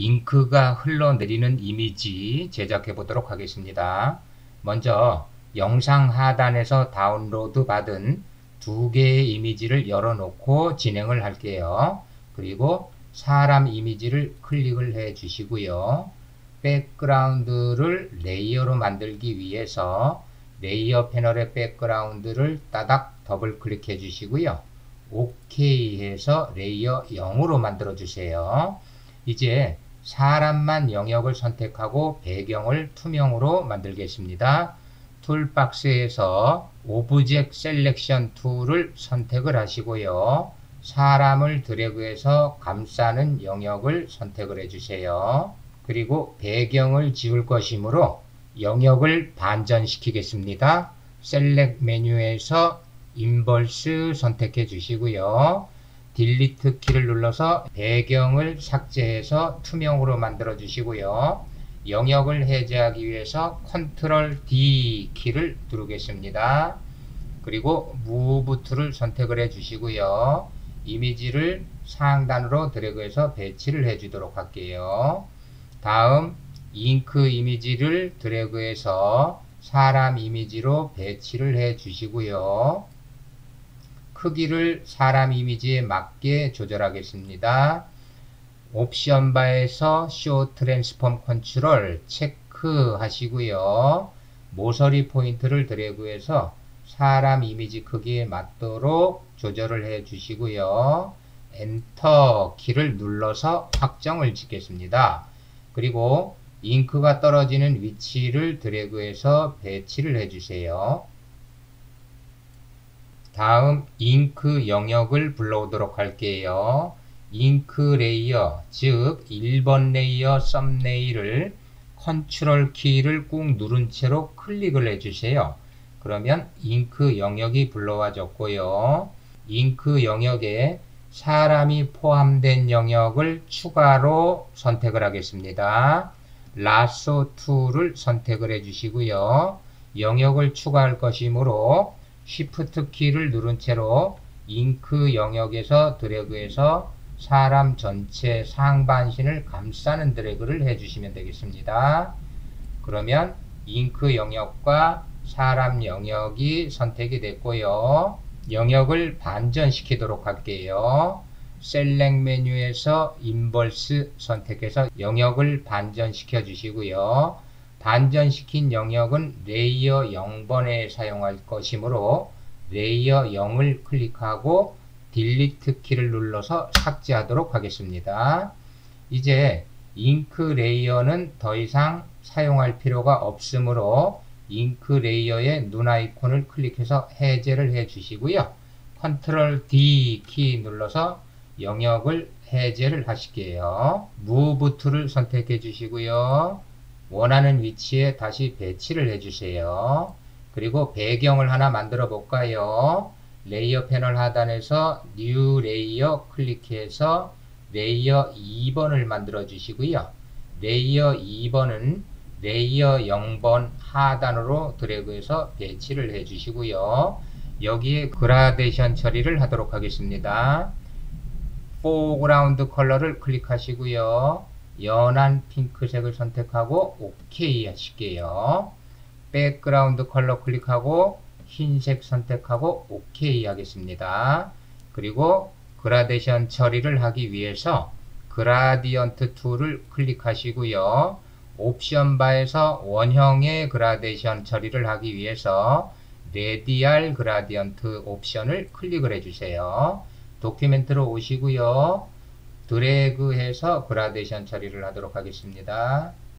잉크가 흘러내리는 이미지 제작해 보도록 하겠습니다. 먼저 영상 하단에서 다운로드 받은 두 개의 이미지를 열어놓고 진행을 할게요. 그리고 사람 이미지를 클릭을 해 주시고요. 백그라운드를 레이어로 만들기 위해서 레이어 패널의 백그라운드를 따닥 더블 클릭해 주시고요. OK 해서 레이어 0으로 만들어 주세요. 이제 사람만 영역을 선택하고 배경을 투명으로 만들겠습니다. 툴박스에서 오브젝트 셀렉션 툴을 선택을 하시고요. 사람을 드래그해서 감싸는 영역을 선택을 해주세요. 그리고 배경을 지울 것이므로 영역을 반전시키겠습니다. 셀렉트 메뉴에서 인버스 선택해 주시고요. 딜리트 키를 눌러서 배경을 삭제해서 투명으로 만들어 주시고요. 영역을 해제하기 위해서 컨트롤 D 키를 누르겠습니다. 그리고 무브 툴을 선택을 해 주시고요. 이미지를 상단으로 드래그해서 배치를 해 주도록 할게요. 다음 잉크 이미지를 드래그해서 사람 이미지로 배치를 해 주시고요. 크기를 사람 이미지에 맞게 조절하겠습니다. 옵션 바에서 쇼 트랜스폼 컨트롤 체크하시고요. 모서리 포인트를 드래그해서 사람 이미지 크기에 맞도록 조절을 해 주시고요. 엔터 키를 눌러서 확정을 짓겠습니다. 그리고 잉크가 떨어지는 위치를 드래그해서 배치를 해 주세요. 다음 잉크 영역을 불러오도록 할게요. 잉크 레이어, 즉 1번 레이어 썸네일을 컨트롤 키를 꾹 누른 채로 클릭을 해주세요. 그러면 잉크 영역이 불러와졌고요. 잉크 영역에 사람이 포함된 영역을 추가로 선택을 하겠습니다. 라소 툴을 선택을 해주시고요. 영역을 추가할 것이므로 Shift 키를 누른 채로 잉크 영역에서 드래그해서 사람 전체 상반신을 감싸는 드래그를 해주시면 되겠습니다. 그러면 잉크 영역과 사람 영역이 선택이 됐고요. 영역을 반전시키도록 할게요. 셀렉트 메뉴에서 인버스 선택해서 영역을 반전시켜 주시고요. 반전시킨 영역은 레이어 0번에 사용할 것이므로 레이어 0을 클릭하고 딜리트 키를 눌러서 삭제하도록 하겠습니다. 이제 잉크 레이어는 더 이상 사용할 필요가 없으므로 잉크 레이어의 눈 아이콘을 클릭해서 해제를 해 주시고요. 컨트롤 D 키 눌러서 영역을 해제를 하실게요. 무브 툴을 선택해 주시고요. 원하는 위치에 다시 배치를 해주세요. 그리고 배경을 하나 만들어 볼까요? 레이어 패널 하단에서 뉴 레이어 클릭해서 레이어 2번을 만들어 주시고요. 레이어 2번은 레이어 0번 하단으로 드래그해서 배치를 해 주시고요. 여기에 그라데이션 처리를 하도록 하겠습니다. 포그라운드 컬러를 클릭하시고요. 연한 핑크색을 선택하고 OK 하실게요. 백그라운드 컬러 클릭하고 흰색 선택하고 OK 하겠습니다. 그리고 그라데이션 처리를 하기 위해서 그라디언트 툴을 클릭하시고요. 옵션 바에서 원형의 그라데이션 처리를 하기 위해서 레디알 그라디언트 옵션을 클릭을 해주세요. 도큐멘트로 오시고요. 드래그해서 그라데이션 처리를 하도록 하겠습니다.